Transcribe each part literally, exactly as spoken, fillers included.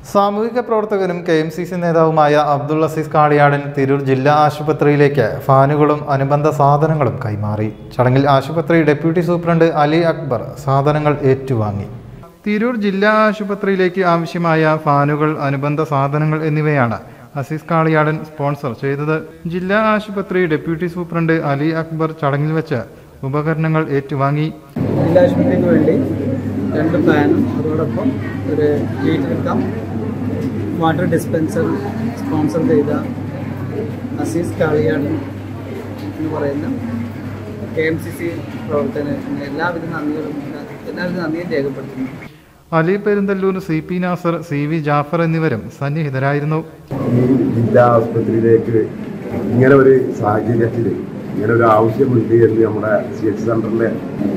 സാമൂഹിക പ്രവർത്തകനും K M C C നേതാവുമായ അബ്ദുൾ അസീസ് കാളിയാടൻ തിരൂർ ജില്ലാ ആശുപത്രിയിലേക്ക് ഫാനുകളും അനുബന്ധ സാധനങ്ങളും കൈമാറി. ചടങ്ങിൽ ആശുപത്രി ഡെപ്യൂട്ടി സൂപ്രണ്ട് അലി അക്ബർ സാധനങ്ങൾ ഏറ്റുവാങ്ങി. തിരൂർ ജില്ലാ ആശുപത്രിയിലേക്ക് ആവശ്യമായ ഫാനുകൾ, അനുബന്ധ സാധനങ്ങൾ എന്നിവയാണ് അസീസ് കാളിയാടൻ സ്പോൺസർ ചെയ്തത്. ജില്ലാ ആശുപത്രി ഡെപ്യൂട്ടി സൂപ്രണ്ട് അലി അക്ബർ ചടങ്ങിൽ വെച്ച് ഉപകരണങ്ങൾ ഏറ്റുവാങ്ങി. ജില്ലാ ആശുപത്രിക്ക് വേണ്ടി രണ്ട് ഫാനും അതോടൊപ്പം ഒരു litre cum water dispenser sponsor ചെയ്ത അസീസ് കാളിയാടൻ എന്ന് പറയുന്ന കെ എം സി സി പ്രവർത്തനത്തിന് എല്ലാവിധ നന്ദികളും എല്ലാവിധ നന്ദിയും രേഖപ്പെടുത്തുന്നു. Ali Perunthallur, C P Nasar, C V Jafar എന്നിവരും സന്നിഹിതരായിരുന്നു. ഈ ജില്ലാ ആശുപത്രിയിലേക്ക് ഇങ്ങനെ ഒരു സാഹചര്യത്തിൽ ഇങ്ങനെ ഒരു ആവശ്യമുണ്ട് എന്ന് നമ്മുടെ സി എച്ച് സെൻ്ററിലെ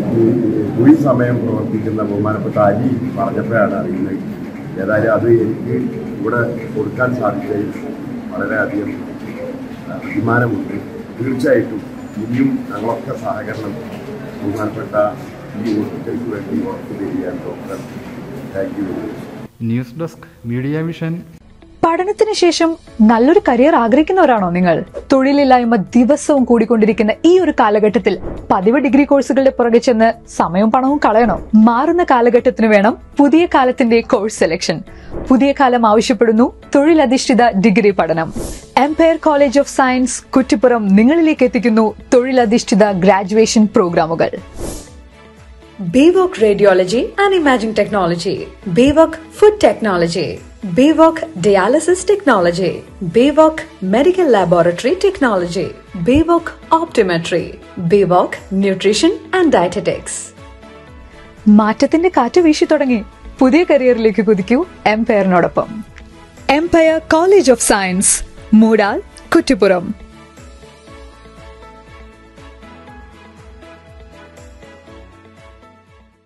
ഈ സമയം പ്രവർത്തിക്കുന്ന ബഹുമാനപ്പെട്ട അലി പറഞ്ഞപ്പോഴാണ് അറിയുന്നത്. ഏതായാലും അത് എനിക്ക് ഇവിടെ കൊടുക്കാൻ സാധിച്ചതിൽ വളരെയധികം അഭിമാനമുണ്ട്. തീർച്ചയായിട്ടും ഇനിയും ഞങ്ങളൊക്കെ സഹകരണം ബഹുമാനപ്പെട്ട ഈ ഹോസ്പിറ്റലിന് വേണ്ടി ഉറപ്പു തരികയാണ് doctor. Thank you. News desk, Media Vision. പഠനത്തിന് ശേഷം നല്ലൊരു കരിയർ ആഗ്രഹിക്കുന്നവരാണോ നിങ്ങൾ? തൊഴിലില്ലായ്മ ദിവസവും കൂടിക്കൊണ്ടിരിക്കുന്ന ഈ ഒരു കാലഘട്ടത്തിൽ പതിവ് ഡിഗ്രി കോഴ്സുകളുടെ പുറകെ ചെന്ന് സമയവും പണവും കളയണോ? മാറുന്ന കാലഘട്ടത്തിന് വേണം പുതിയ കാലത്തിന്റെ കോഴ്സ് സെലക്ഷൻ. പുതിയ കാലം ആവശ്യപ്പെടുന്നു തൊഴിലധിഷ്ഠിത ഡിഗ്രി പഠനം. Empire College of Science Kuttippuram നിങ്ങളിലേക്ക് എത്തിക്കുന്നു തൊഴിലധിഷ്ഠിത ഗ്രാജുവേഷൻ പ്രോഗ്രാമുകൾ. Bayvok Radiology and Imaging Technology, Bayvok Food Technology, Bayvok Dialysis Technology, Bayvok Medical Laboratory Technology, Bayvok Optometry, Bayvok Nutrition and Dietetics. മാറ്റത്തിന്റെ കാറ്റ് വീശി തുടങ്ങി. പുതിയ കരിയറിലേക്ക് കുതിക്കൂ എംപയറിനോടൊപ്പം. Empire College of Science, Moodal, Kuttippuram.